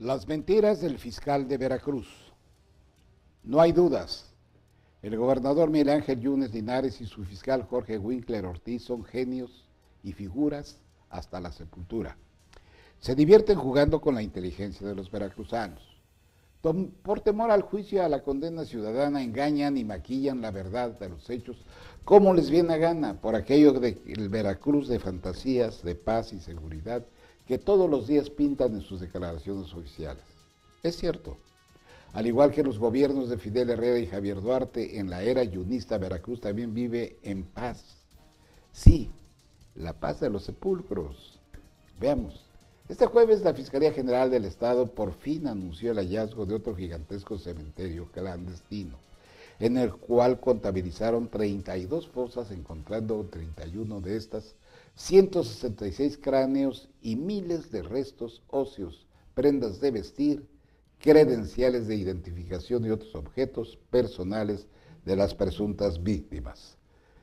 Las mentiras del fiscal de Veracruz. No hay dudas. El gobernador Miguel Ángel Yunes Linares y su fiscal Jorge Winkler Ortiz son genios y figuras hasta la sepultura. Se divierten jugando con la inteligencia de los veracruzanos. Por temor al juicio y a la condena ciudadana, engañan y maquillan la verdad de los hechos como les viene a gana, por aquello del Veracruz de fantasías, de paz y seguridad que todos los días pintan en sus declaraciones oficiales. Es cierto, al igual que los gobiernos de Fidel Herrera y Javier Duarte, en la era yunista Veracruz también vive en paz. Sí, la paz de los sepulcros. Veamos. Este jueves la Fiscalía General del Estado por fin anunció el hallazgo de otro gigantesco cementerio clandestino, en el cual contabilizaron 32 fosas, encontrando 31 de estas, 166 cráneos y miles de restos óseos, prendas de vestir, credenciales de identificación y otros objetos personales de las presuntas víctimas.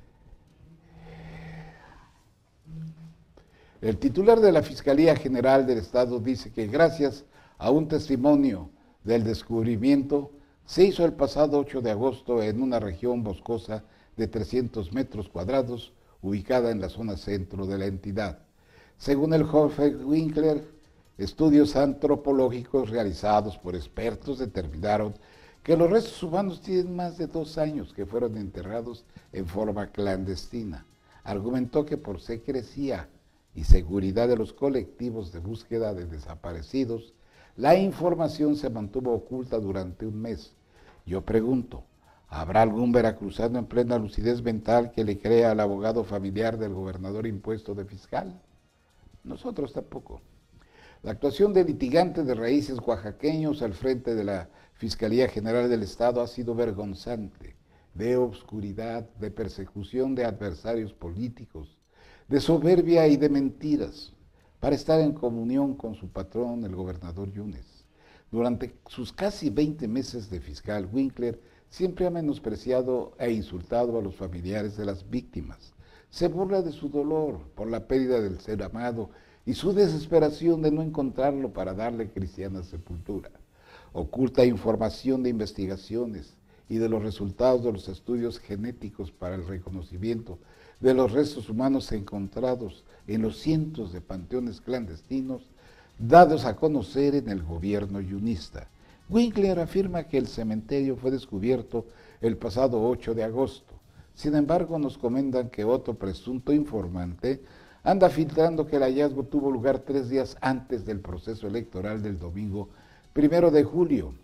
El titular de la Fiscalía General del Estado dice que gracias a un testimonio del descubrimiento se hizo el pasado 8 de agosto en una región boscosa de 300 metros cuadrados ubicada en la zona centro de la entidad. Según el Jorge Winkler, estudios antropológicos realizados por expertos determinaron que los restos humanos tienen más de 2 años que fueron enterrados en forma clandestina. Argumentó que por secrecía y seguridad de los colectivos de búsqueda de desaparecidos, la información se mantuvo oculta durante un mes. Yo pregunto, ¿habrá algún veracruzano en plena lucidez mental que le crea al abogado familiar del gobernador impuesto de fiscal? Nosotros tampoco. La actuación de litigantes de raíces oaxaqueños al frente de la Fiscalía General del Estado ha sido vergonzante, de obscuridad, de persecución de adversarios políticos, de soberbia y de mentiras, para estar en comunión con su patrón, el gobernador Yunes. Durante sus casi 20 meses de fiscal, Winkler siempre ha menospreciado e insultado a los familiares de las víctimas. Se burla de su dolor por la pérdida del ser amado y su desesperación de no encontrarlo para darle cristiana sepultura. Oculta información de investigaciones y de los resultados de los estudios genéticos para el reconocimiento de los restos humanos encontrados en los cientos de panteones clandestinos dados a conocer en el gobierno yunista. Winkler afirma que el cementerio fue descubierto el pasado 8 de agosto. Sin embargo, nos comentan que otro presunto informante anda filtrando que el hallazgo tuvo lugar 3 días antes del proceso electoral del domingo 1 de julio.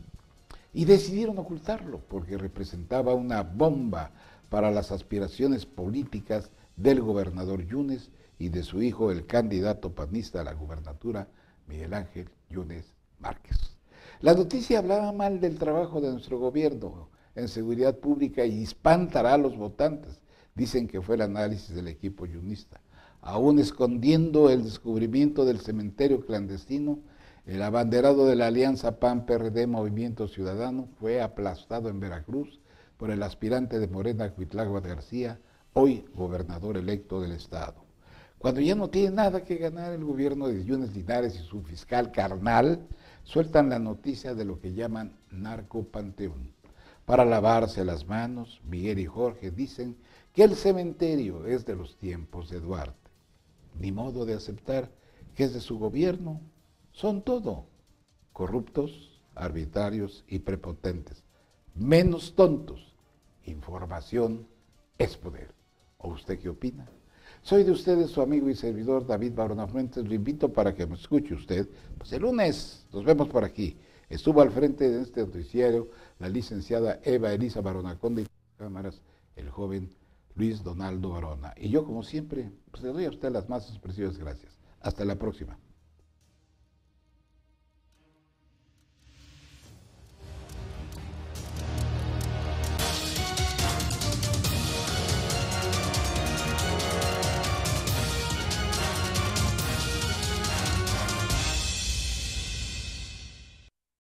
Y decidieron ocultarlo porque representaba una bomba para las aspiraciones políticas del gobernador Yunes y de su hijo, el candidato panista a la gubernatura, Miguel Ángel Yunes Márquez. La noticia hablaba mal del trabajo de nuestro gobierno en seguridad pública y espantará a los votantes. Dicen que fue el análisis del equipo yunista. Aún escondiendo el descubrimiento del cementerio clandestino, el abanderado de la alianza PAN-PRD Movimiento Ciudadano fue aplastado en Veracruz por el aspirante de Morena, Cuitláhuac García, hoy gobernador electo del estado. Cuando ya no tiene nada que ganar el gobierno de Yunes Linares y su fiscal carnal, sueltan la noticia de lo que llaman narcopanteón. Para lavarse las manos, Miguel y Jorge dicen que el cementerio es de los tiempos de Duarte. Ni modo de aceptar que es de su gobierno. Son todo corruptos, arbitrarios y prepotentes. Menos tontos. Información es poder. ¿O usted qué opina? Soy de ustedes su amigo y servidor David Barona Fuentes. Lo invito para que me escuche usted. Pues el lunes nos vemos por aquí. Estuvo al frente de este noticiario la licenciada Eva Elisa Barona Conde y cámaras el joven Luis Donaldo Barona. Y yo, como siempre, pues le doy a usted las más expresivas gracias. Hasta la próxima.